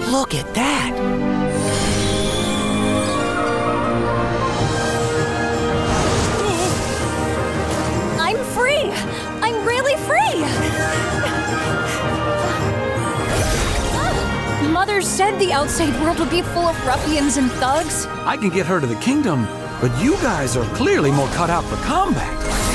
Look at that! I'm free! I'm really free! Mother said the outside world would be full of ruffians and thugs. I can get her to the kingdom, but you guys are clearly more cut out for combat.